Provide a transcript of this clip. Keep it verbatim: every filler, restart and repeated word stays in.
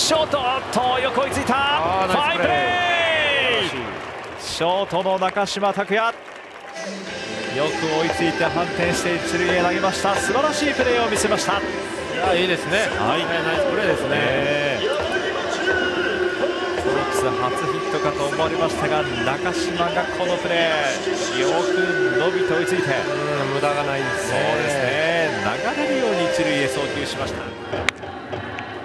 ショートとよく追いついた。ファインプレー。ショートの中島拓也、よく追いついて反転して一塁へ投げました。素晴らしいプレーを見せました。 いや、いいですね。はい、ナイスプレーですね。 ソロックス初ヒットかと思われましたが、中島がこのプレーよく伸びて追いついて、 うん、無駄がないですね。 そうですね、流れるように一塁へ送球しました。